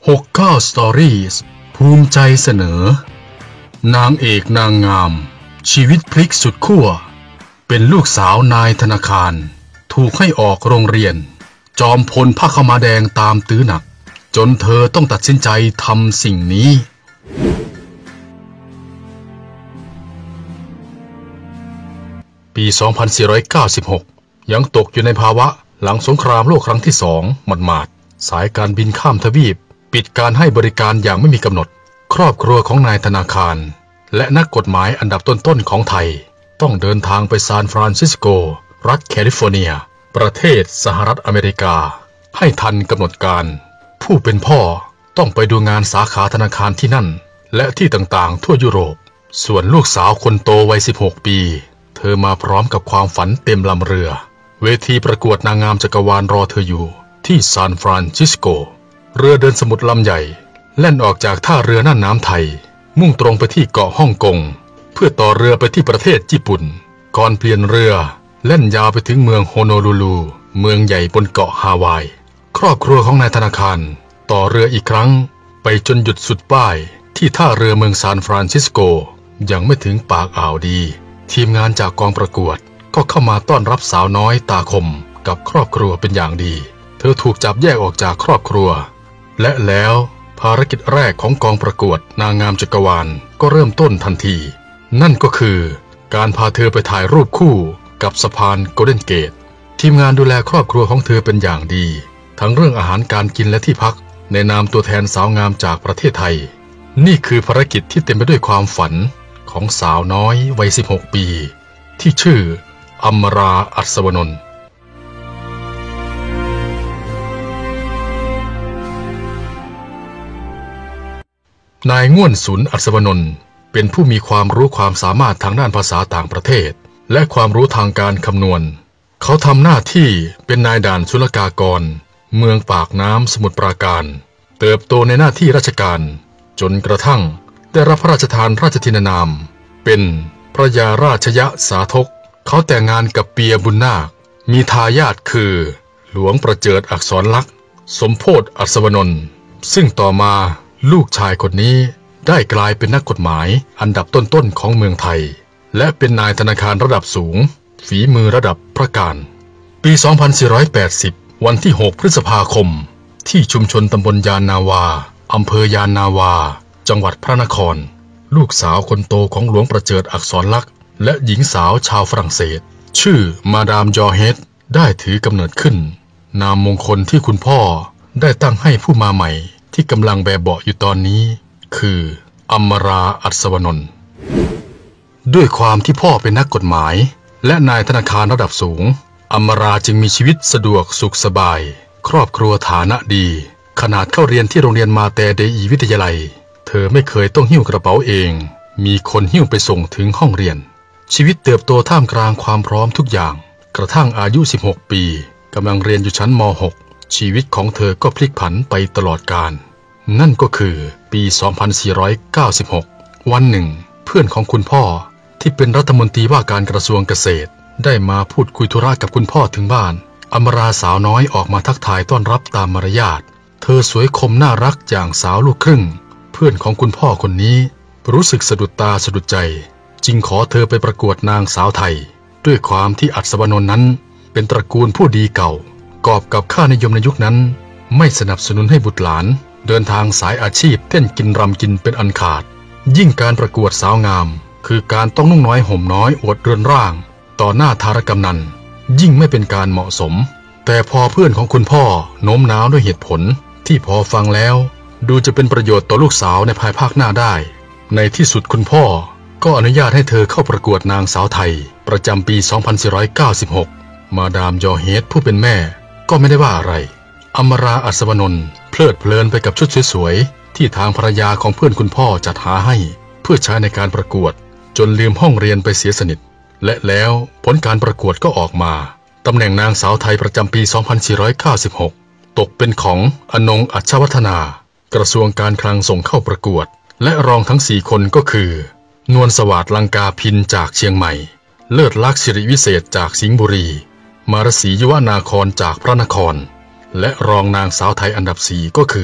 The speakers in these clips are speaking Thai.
69 Stories ภูมิใจเสนอนางเอกนางงามชีวิตพลิกสุดขั้วเป็นลูกสาวนายธนาคารถูกให้ออกโรงเรียนจอมพลผ้าขาวม้าแดงตามตื้อหนักจนเธอต้องตัดสินใจทำสิ่งนี้ปี 2496 ยังตกอยู่ในภาวะหลังสงครามโลกครั้งที่2หมาดๆสายการบินข้ามทวีปปิดการให้บริการอย่างไม่มีกำหนดครอบครัวของนายธนาคารและนักกฎหมายอันดับต้นๆของไทยต้องเดินทางไปซานฟรานซิสโกรัฐแคลิฟอร์เนียประเทศสหรัฐอเมริกาให้ทันกำหนดการผู้เป็นพ่อต้องไปดูงานสาขาธนาคารที่นั่นและที่ต่างๆทั่วยุโรปส่วนลูกสาวคนโตวัย16 ปีเธอมาพร้อมกับความฝันเต็มลำเรือเวทีประกวดนางงามจักรวาลรอเธออยู่ที่ซานฟรานซิสโกเรือเดินสมุทรลำใหญ่แล่นออกจากท่าเรือน่านน้ำไทยมุ่งตรงไปที่เกาะฮ่องกงเพื่อต่อเรือไปที่ประเทศญี่ปุ่นก่อนเปลี่ยนเรือแล่นยาวไปถึงเมืองโฮโนลูลูเมืองใหญ่บนเกาะฮาวายครอบครัวของนายธนาคารต่อเรืออีกครั้งไปจนหยุดสุดป้ายที่ท่าเรือเมืองซานฟรานซิสโกยังไม่ถึงปากอ่าวดีทีมงานจากกองประกวดก็เข้ามาต้อนรับสาวน้อยตาคมกับครอบครัวเป็นอย่างดีเธอถูกจับแยกออกจากครอบครัวและแล้วภารกิจแรกของกองประกวดนางงามจักรวาลก็เริ่มต้นทันทีนั่นก็คือการพาเธอไปถ่ายรูปคู่กับสะพานโกลเด้นเกตทีมงานดูแลครอบครัวของเธอเป็นอย่างดีทั้งเรื่องอาหารการกินและที่พักในนามตัวแทนสาวงามจากประเทศไทยนี่คือภารกิจที่เต็มไปด้วยความฝันของสาวน้อยวัย16 ปีที่ชื่ออัมรา อัศวนนท์นายง่วนสุน อัศวนนท์เป็นผู้มีความรู้ความสามารถทางด้านภาษาต่างประเทศและความรู้ทางการคำนวณเขาทำหน้าที่เป็นนายด่านศุลกากรเมืองปากน้ำสมุทรปราการเติบโตในหน้าที่ราชการจนกระทั่งได้รับพระราชทานราชทินานามเป็นพระยาราชยสาธกเขาแต่งงานกับเปียบุญนาคมีทายาทคือหลวงประเจิดอักษรลักษณ์สมโพธิอัศวนนท์ซึ่งต่อมาลูกชายคนนี้ได้กลายเป็นนักกฎหมายอันดับต้นๆของเมืองไทยและเป็นนายธนาคารระดับสูงฝีมือระดับพระการปี 2480 วันที่ 6 พฤษภาคมที่ชุมชนตำบลยานนาวาอำเภอยานนาวาจังหวัดพระนครลูกสาวคนโตของหลวงประเจิดอักษรลักษณ์และหญิงสาวชาวฝรั่งเศสชื่อมาดามจอร์เฮดได้ถือกำเนิดขึ้นนามมงคลที่คุณพ่อได้ตั้งให้ผู้มาใหม่ที่กำลังแบบเบาะอยู่ตอนนี้คืออัมรา อัศวนนท์ด้วยความที่พ่อเป็นนักกฎหมายและนายธนาคารระดับสูงอัมราจึงมีชีวิตสะดวกสุขสบายครอบครัวฐานะดีขนาดเข้าเรียนที่โรงเรียนมาแต่เดอีวิทยาลัยเธอไม่เคยต้องหิ้วกระเป๋าเองมีคนหิ้วไปส่งถึงห้องเรียนชีวิตเติบโตท่ามกลางความพร้อมทุกอย่างกระทั่งอายุ16 ปีกำลังเรียนอยู่ชั้นม.6 ชีวิตของเธอก็พลิกผันไปตลอดกาลนั่นก็คือปี 2496 วันหนึ่งเพื่อนของคุณพ่อที่เป็นรัฐมนตรีว่าการกระทรวงเกษตรได้มาพูดคุยธุระกับคุณพ่อถึงบ้านอัมราสาวน้อยออกมาทักทายต้อนรับตามมารยาทเธอสวยคมน่ารักอย่างสาวลูกครึ่งเพื่อนของคุณพ่อคนนี้รู้สึกสะดุดตาสะดุดใจจึงขอเธอไปประกวดนางสาวไทยด้วยความที่อัศวนนท์นั้นเป็นตระกูลผู้ดีเก่ากอบกับค่านิยมในยุคนั้นไม่สนับสนุนให้บุตรหลานเดินทางสายอาชีพเต้นกินรำกินเป็นอันขาดยิ่งการประกวดสาวงามคือการต้องนุ่งน้อยห่มน้อยอวดเรือนร่างต่อหน้าทารกำนันยิ่งไม่เป็นการเหมาะสมแต่พอเพื่อนของคุณพ่อโน้มน้าวด้วยเหตุผลที่พอฟังแล้วดูจะเป็นประโยชน์ต่อลูกสาวในภายภาคหน้าได้ในที่สุดคุณพ่อก็อนุญาตให้เธอเข้าประกวดนางสาวไทยประจำปี 2496 มาดามยอร์เฮดผู้เป็นแม่ก็ไม่ได้ว่าอะไรอัมรา อัศวนนท์เพลิดเพลินไปกับชุดสวยๆที่ทางภรรยาของเพื่อนคุณพ่อจัดหาให้เพื่อใช้ในการประกวดจนลืมห้องเรียนไปเสียสนิทและแล้วผลการประกวดก็ออกมาตำแหน่งนางสาวไทยประจำปี 2496 ตกเป็นของอนง อัชวัฒนากระทรวงการคลังส่งเข้าประกวดและรองทั้ง4 คนก็คือนวลสวัสดิ์ลังกาพินจากเชียงใหม่เลิศลักษณ์สิริวิเศษจากสิงห์บุรีมารสียุวนาครจากพระนครและรองนางสาวไทยอันดับ4ก็คือ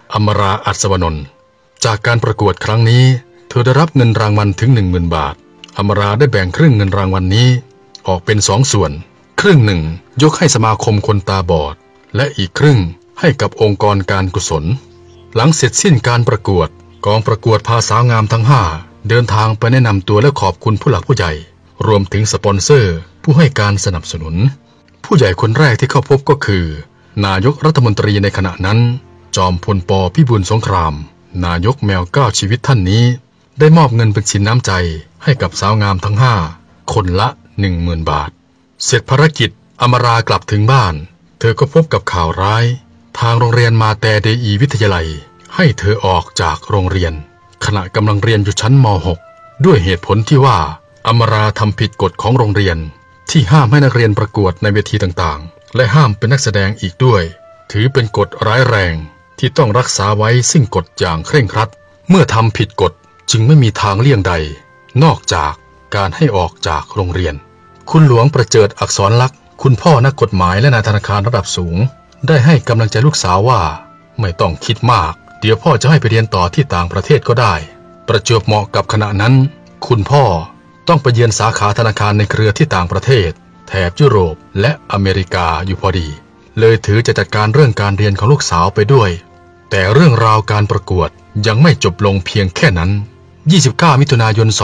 อมราอัศวนนท์จากการประกวดครั้งนี้เธอได้รับเงินรางวัลถึง 10,000 บาทอมราได้แบ่งครึ่งเงินรางวัลนี้ออกเป็น2 ส่วนครึ่งหนึ่งยกให้สมาคมคนตาบอดและอีกครึ่งให้กับองค์กรการกุศลหลังเสร็จสิ้นการประกวดกองประกวดพาสาวงามทั้ง5เดินทางไปแนะนำตัวและขอบคุณผู้หลักผู้ใหญ่รวมถึงสปอนเซอร์ผู้ให้การสนับสนุนผู้ใหญ่คนแรกที่เข้าพบก็คือนายกรัฐมนตรีในขณะนั้นจอมพลป.พิบูลสงครามนายกแมว9ชีวิตท่านนี้ได้มอบเงินเป็นสินน้ำใจให้กับสาวงามทั้ง5คนละ 10,000 บาทเสร็จภารกิจอมรากลับถึงบ้านเธอก็พบกับข่าวร้ายทางโรงเรียนมาแต่เดอีวิทยาลัยให้เธอออกจากโรงเรียนขณะกำลังเรียนอยู่ชั้นม.6 ด้วยเหตุผลที่ว่าอมราทำผิดกฎของโรงเรียนที่ห้ามให้นักเรียนประกวดในเวทีต่างๆและห้ามเป็นนักแสดงอีกด้วยถือเป็นกฎร้ายแรงที่ต้องรักษาไว้ซึ่งกฎอย่างเคร่งครัดเมื่อทำผิดกฎจึงไม่มีทางเลี่ยงใดนอกจากการให้ออกจากโรงเรียนคุณหลวงประเจิดอักษรลักษณ์คุณพ่อนักกฎหมายและนายธนาคารระดับสูงได้ให้กำลังใจลูกสาวว่าไม่ต้องคิดมากเดี๋ยวพ่อจะให้ไปเรียนต่อที่ต่างประเทศก็ได้ประจวบเหมาะกับขณะนั้นคุณพ่อต้องไปเยือนสาขาธนาคารในเครือที่ต่างประเทศแถบยุโรปและอเมริกาอยู่พอดีเลยถือจะจัดการเรื่องการเรียนของลูกสาวไปด้วยแต่เรื่องราวการประกวดยังไม่จบลงเพียงแค่นั้น29 มิถุนายน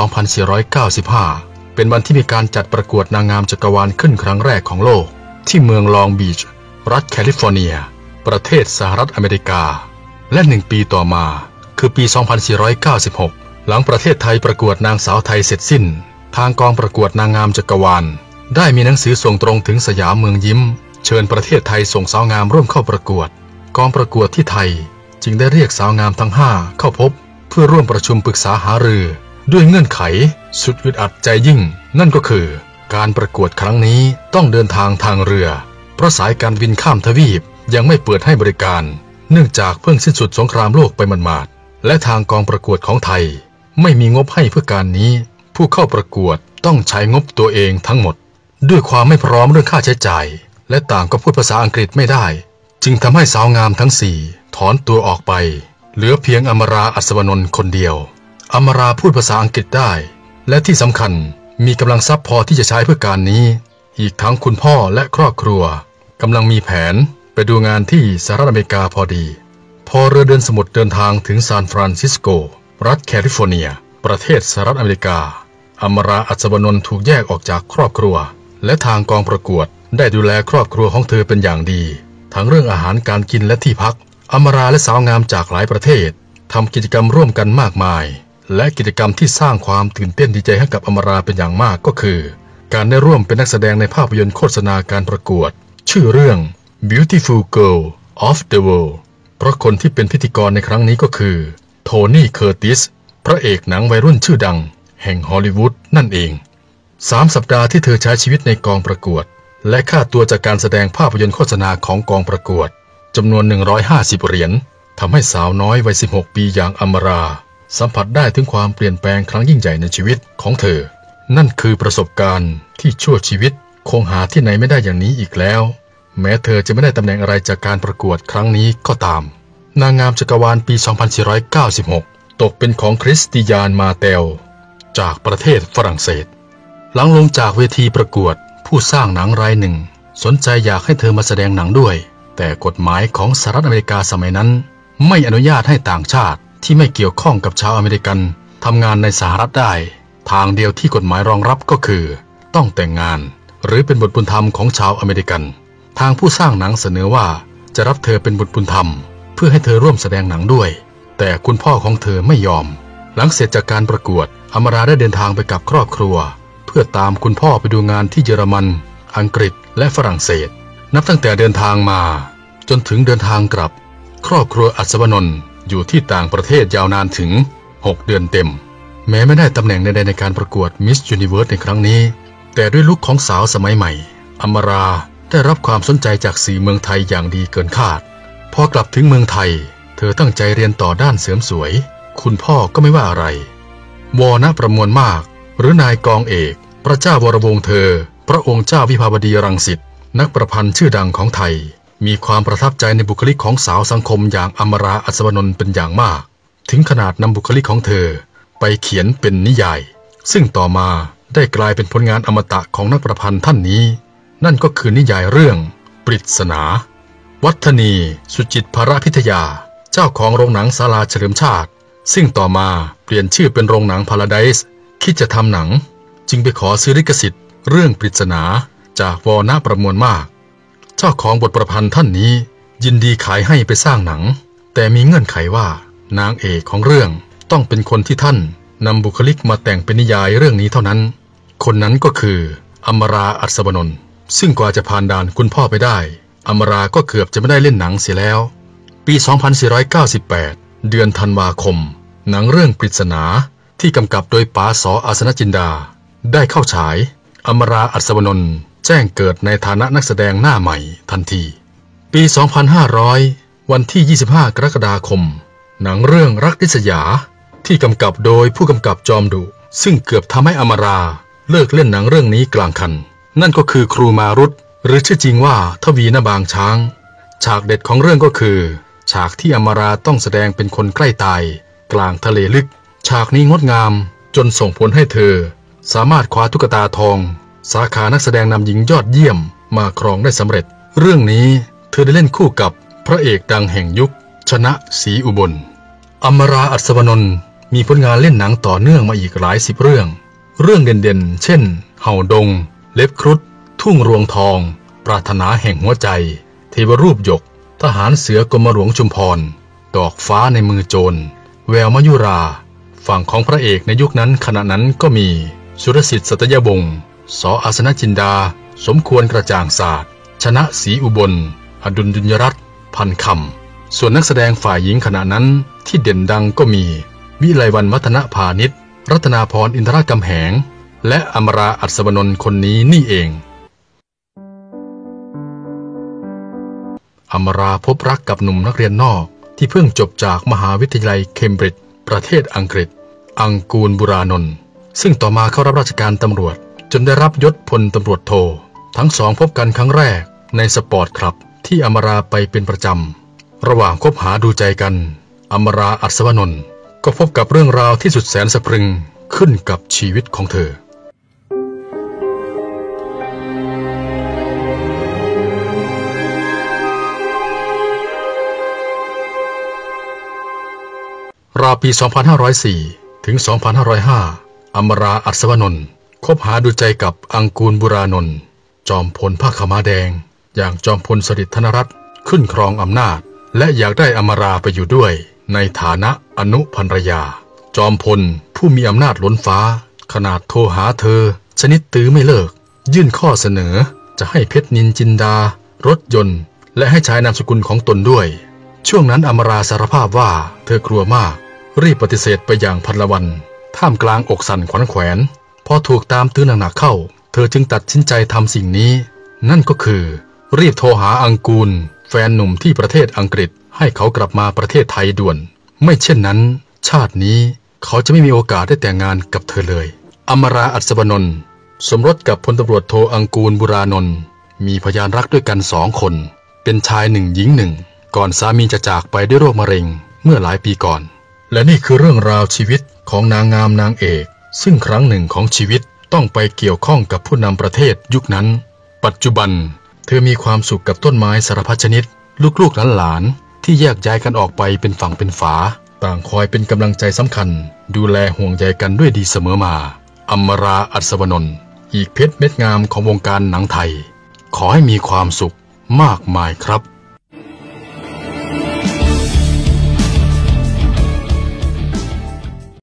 2495เป็นวันที่มีการจัดประกวดนางงามจักรวาลขึ้นครั้งแรกของโลกที่เมืองลองบีชรัฐแคลิฟอร์เนียประเทศสหรัฐอเมริกาและ1 ปีต่อมาคือปี 2496หลังประเทศไทยประกวดนางสาวไทยเสร็จสิ้นทางกองประกวดนางงามจักรวาลได้มีหนังสือส่งตรงถึงสยามเมืองยิ้มเชิญประเทศไทยส่งสาวงามร่วมเข้าประกวดกองประกวดที่ไทยจึงได้เรียกสาวงามทั้ง5เข้าพบเพื่อร่วมประชุมปรึกษาหารือด้วยเงื่อนไขสุดอึดอัดใจยิ่งนั่นก็คือการประกวดครั้งนี้ต้องเดินทางเรือเพราะสายการบินข้ามทวีปยังไม่เปิดให้บริการเนื่องจากเพิ่งสิ้นสุดสงครามโลกไปหมาดๆและทางกองประกวดของไทยไม่มีงบให้เพื่อการนี้ผู้เข้าประกวดต้องใช้งบตัวเองทั้งหมดด้วยความไม่พร้อมเรื่องค่าใช้จ่ายและต่างก็พูดภาษาอังกฤษไม่ได้จึงทำให้สาวงามทั้ง4ถอนตัวออกไปเหลือเพียงอมราอัศวนนท์คนเดียวอมราพูดภาษาอังกฤษได้และที่สำคัญมีกำลังทรัพย์พอที่จะใช้เพื่อการนี้อีกทั้งคุณพ่อและครอบครัวกำลังมีแผนไปดูงานที่สหรัฐอเมริกาพอดีพอเรือเดินสมุทรเดินทางถึงซานฟรานซิสโกรัฐแคลิฟอร์เนียประเทศสหรัฐอเมริกาอมราอัศวนนท์ถูกแยกออกจากครอบครัวและทางกองประกวดได้ดูแลครอบครัวของเธอเป็นอย่างดีทั้งเรื่องอาหารการกินและที่พักอมราและสาวงามจากหลายประเทศทำกิจกรรมร่วมกันมากมายและกิจกรรมที่สร้างความตื่นเต้นดีใจให้กับอมราเป็นอย่างมากก็คือการได้ร่วมเป็นนักแสดงในภาพยนตร์โฆษณาการประกวดชื่อเรื่อง Beautiful Girl of the World เพราะคนที่เป็นพิธีกรในครั้งนี้ก็คือโทนี่เคอร์ติสพระเอกหนังวัยรุ่นชื่อดังแห่งฮอลลีวูดนั่นเอง3 สัปดาห์ที่เธอใช้ชีวิตในกองประกวดและค่าตัวจากการแสดงภาพยนตร์โฆษณาของกองประกวดจำนวน150 เหรียญทำให้สาวน้อยวัย16 ปีอย่างอมราสัมผัสได้ถึงความเปลี่ยนแปลงครั้งยิ่งใหญ่ในชีวิตของเธอนั่นคือประสบการณ์ที่ชั่วชีวิตคงหาที่ไหนไม่ได้อย่างนี้อีกแล้วแม้เธอจะไม่ได้ตำแหน่งอะไรจากการประกวดครั้งนี้ก็ตามนางงามจักรวาลปี 2496ตกเป็นของคริสติยานมาเตลจากประเทศฝรั่งเศสหลังลงจากเวทีประกวดผู้สร้างหนังรายหนึ่งสนใจอยากให้เธอมาแสดงหนังด้วยแต่กฎหมายของสหรัฐอเมริกาสมัยนั้นไม่อนุญาตให้ต่างชาติที่ไม่เกี่ยวข้องกับชาวอเมริกันทำงานในสหรัฐได้ทางเดียวที่กฎหมายรองรับก็คือต้องแต่งงานหรือเป็นบุตรบุญธรรมของชาวอเมริกันทางผู้สร้างหนังเสนอว่าจะรับเธอเป็นบุตรบุญธรรมเพื่อให้เธอร่วมแสดงหนังด้วยแต่คุณพ่อของเธอไม่ยอมหลังเสร็จจากการประกวดอมราได้เดินทางไปกับครอบครัวเพื่อตามคุณพ่อไปดูงานที่เยอรมันอังกฤษและฝรั่งเศสนับตั้งแต่เดินทางมาจนถึงเดินทางกลับครอบครัวอัศวนนท์อยู่ที่ต่างประเทศยาวนานถึง6 เดือนเต็มแม้ไม่ได้ตำแหน่งใดๆในการประกวดมิสยูนิเวิร์สในครั้งนี้แต่ด้วยลุคของสาวสมัยใหม่อมราได้รับความสนใจจากสื่อเมืองไทยอย่างดีเกินคาดพอกลับถึงเมืองไทยเธอตั้งใจเรียนต่อด้านเสริมสวยคุณพ่อก็ไม่ว่าอะไรวณประมวลมากหรือนายกองเอกพระเจ้าวรวงศ์เธอพระองค์เจ้าวิภาวดีรังสิตนักประพันธ์ชื่อดังของไทยมีความประทับใจในบุคลิกของสาวสังคมอย่างอมราอัศวนนท์เป็นอย่างมากถึงขนาดนำบุคลิกของเธอไปเขียนเป็นนิยายซึ่งต่อมาได้กลายเป็นผลงานอมตะของนักประพันธ์ท่านนี้นั่นก็คือนิยายเรื่องปริศนาวัฒนีสุจิตภรพิทยาเจ้าของโรงหนังศาลาเฉลิมชาติซึ่งต่อมาเปลี่ยนชื่อเป็นโรงหนังพาราไดซ์คิดจะทำหนังจึงไปขอซื้อลิขสิทธิ์เรื่องปริศนาจากวณประมวลมากเจ้าของบทประพันธ์ท่านนี้ยินดีขายให้ไปสร้างหนังแต่มีเงื่อนไขว่านางเอกของเรื่องต้องเป็นคนที่ท่านนำบุคลิกมาแต่งเป็นนิยายเรื่องนี้เท่านั้นคนนั้นก็คืออมราอัศวนนท์ซึ่งกว่าจะผ่านด่านคุณพ่อไปได้อมราก็เกือบจะไม่ได้เล่นหนังเสียแล้วปี 2498 เดือนธันวาคมหนังเรื่องปริศนาที่กำกับโดยป๋าส.อาสนจินดาได้เข้าฉายอมราอัศวนนท์แจ้งเกิดในฐานะนักแสดงหน้าใหม่ทันทีปี 2500 วันที่ 25 กรกฎาคมหนังเรื่องรักริษยาที่กำกับโดยผู้กำกับจอมดุซึ่งเกือบทำให้อมราเลิกเล่นหนังเรื่องนี้กลางคันนั่นก็คือครูมารุตหรือชื่อจริงว่าทวีณบางช้างฉากเด็ดของเรื่องก็คือฉากที่อมราต้องแสดงเป็นคนใกล้ตายกลางทะเลลึกฉากนี้งดงามจนส่งผลให้เธอสามารถคว้าตุ๊กตาทองสาขานักแสดงนำหญิงยอดเยี่ยมมาครองได้สำเร็จเรื่องนี้เธอได้เล่นคู่กับพระเอกดังแห่งยุคชนะศรีอุบลอมราอัศวนนท์มีผลงานเล่นหนังต่อเนื่องมาอีกหลายสิบเรื่องเด่นๆเช่นเห่าดงเล็บครุฑทุ่งรวงทองปรารถนาแห่งหัวใจเทวรูปหยกทหารเสือกรมหลวงชุมพรดอกฟ้าในมือโจรแววมยุราฝั่งของพระเอกในยุคนั้นขณะนั้นก็มีสุรสิทธิ์สัตยบงศ์ส.อาสนจินดาสมควรกระจ่างศาสตร์ชนะศรีอุบลอดุลดุลยรัตน์พันคำส่วนนักแสดงฝ่ายหญิงขณะนั้นที่เด่นดังก็มีวิไลวรรณวัฒนพานิชรัตนาพรอินทรกำแหงและอมราอัศวนนท์คนนี้นี่เองอมราพบรักกับหนุ่มนักเรียนนอกที่เพิ่งจบจากมหาวิทยาลัยเคมบริดจ์ประเทศอังกฤษอังกูลบุรานนท์ซึ่งต่อมาเข้ารับราชการตำรวจจนได้รับยศพลตำรวจโททั้งสองพบกันครั้งแรกในสปอร์ตคลับที่อมราไปเป็นประจำระหว่างคบหาดูใจกันอมราอัศวนนท์ก็พบกับเรื่องราวที่สุดแสนสะพรึงขึ้นกับชีวิตของเธอราวปี 2504 ถึง 2505 อมราอัศวนนท์คบหาดูใจกับอังกูลบุรานนท์จอมพลผ้าขาวม้าแดงอย่างจอมพลสฤษดิ์ธนรัตน์ขึ้นครองอำนาจและอยากได้อมราไปอยู่ด้วยในฐานะอนุภรรยาจอมพลผู้มีอำนาจล้นฟ้าขนาดโทรหาเธอชนิดตื้อไม่เลิกยื่นข้อเสนอจะให้เพชรนินจินดารถยนต์และให้ใช้นามสกุลของตนด้วยช่วงนั้นอมราสารภาพว่าเธอกลัวมากรีบปฏิเสธไปอย่างพลวันท่ามกลางอกสั่นขวัญแขวนพอถูกตามตื้อหนักๆเข้าเธอจึงตัดสินใจทำสิ่งนี้นั่นก็คือรีบโทรหาอังกูลแฟนหนุ่มที่ประเทศอังกฤษให้เขากลับมาประเทศไทยด่วนไม่เช่นนั้นชาตินี้เขาจะไม่มีโอกาสได้แต่งงานกับเธอเลยอมราอัศวนนท์สมรสกับพลตำรวจโทอังกูลบุรานนท์มีพยานรักด้วยกัน2 คนเป็นชาย1หญิง1ก่อนสามีจะจากไปด้วยโรคมะเร็งเมื่อหลายปีก่อนและนี่คือเรื่องราวชีวิตของนางงามนางเอกซึ่งครั้งหนึ่งของชีวิตต้องไปเกี่ยวข้องกับผู้นำประเทศยุคนั้นปัจจุบันเธอมีความสุขกับต้นไม้สารพัดชนิดลูกๆหลานๆที่แยกย้ายกันออกไปเป็นฝั่งเป็นฝาต่างคอยเป็นกำลังใจสำคัญดูแลห่วงใยกันด้วยดีเสมอมาอมราอัศวนนท์อีกเพชรเม็ดงามของวงการหนังไทยขอให้มีความสุขมากมายครับ